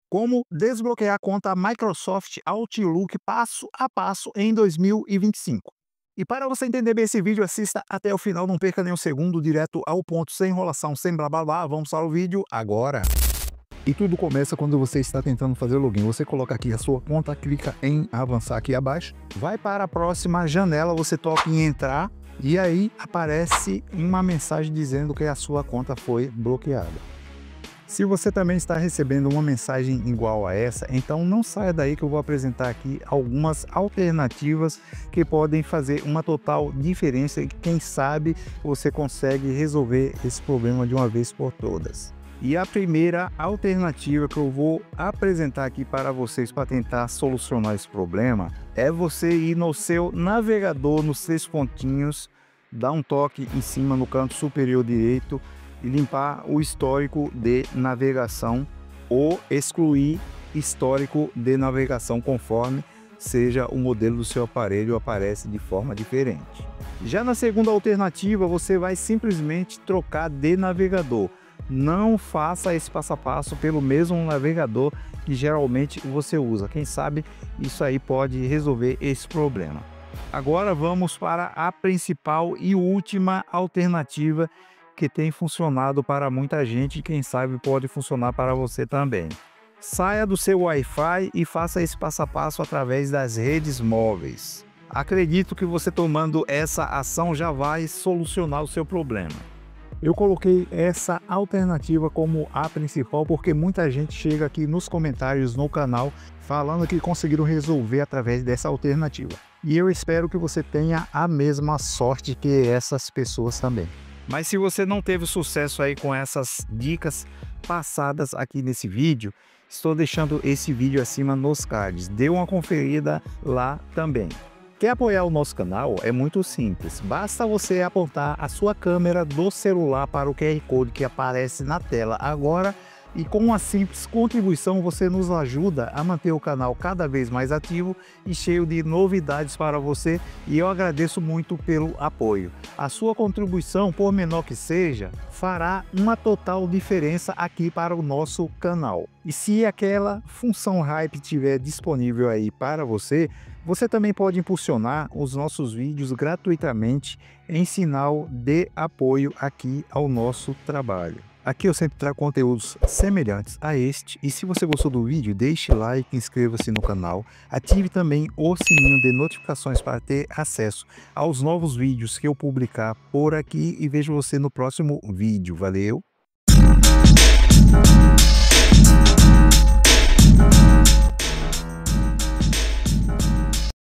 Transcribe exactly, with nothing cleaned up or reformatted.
Como desbloquear a conta Microsoft Outlook passo a passo em dois mil e vinte e cinco. E para você entender bem esse vídeo, assista até o final, não perca nenhum segundo, direto ao ponto, sem enrolação, sem blá blá blá. Vamos para o vídeo agora. E tudo começa quando você está tentando fazer o login. Você coloca aqui a sua conta, clica em avançar aqui abaixo, vai para a próxima janela, você toca em entrar e aí aparece uma mensagem dizendo que a sua conta foi bloqueada. Se você também está recebendo uma mensagem igual a essa, então não saia daí que eu vou apresentar aqui algumas alternativas que podem fazer uma total diferença e quem sabe você consegue resolver esse problema de uma vez por todas. E a primeira alternativa que eu vou apresentar aqui para vocês para tentar solucionar esse problema é você ir no seu navegador, nos três pontinhos, dar um toque em cima no canto superior direito e limpar o histórico de navegação ou excluir histórico de navegação conforme seja o modelo do seu aparelho, aparece de forma diferente. Já na segunda alternativa, você vai simplesmente trocar de navegador. Não faça esse passo a passo pelo mesmo navegador que geralmente você usa. Quem sabe isso aí pode resolver esse problema. Agora vamos para a principal e última alternativa que tem funcionado para muita gente e quem sabe pode funcionar para você também. Saia do seu Wi-Fi e faça esse passo a passo através das redes móveis. Acredito que você tomando essa ação já vai solucionar o seu problema. Eu coloquei essa alternativa como a principal porque muita gente chega aqui nos comentários no canal falando que conseguiram resolver através dessa alternativa. E eu espero que você tenha a mesma sorte que essas pessoas também. Mas se você não teve sucesso aí com essas dicas passadas aqui nesse vídeo, estou deixando esse vídeo acima nos cards. Dê uma conferida lá também. Quer apoiar o nosso canal? É muito simples. Basta você apontar a sua câmera do celular para o Q R Code que aparece na tela agora e com uma simples contribuição você nos ajuda a manter o canal cada vez mais ativo e cheio de novidades para você e eu agradeço muito pelo apoio. A sua contribuição, por menor que seja, fará uma total diferença aqui para o nosso canal. E se aquela função Hype estiver disponível aí para você, você também pode impulsionar os nossos vídeos gratuitamente em sinal de apoio aqui ao nosso trabalho. Aqui eu sempre trago conteúdos semelhantes a este e se você gostou do vídeo, deixe like, inscreva-se no canal, ative também o sininho de notificações para ter acesso aos novos vídeos que eu publicar por aqui e vejo você no próximo vídeo. Valeu!